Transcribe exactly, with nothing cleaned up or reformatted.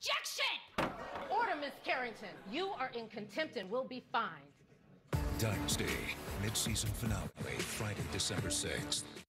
Objection! Order, Miss Carrington. You are in contempt and will be fined. Dynasty, mid-season finale, Friday, December sixth.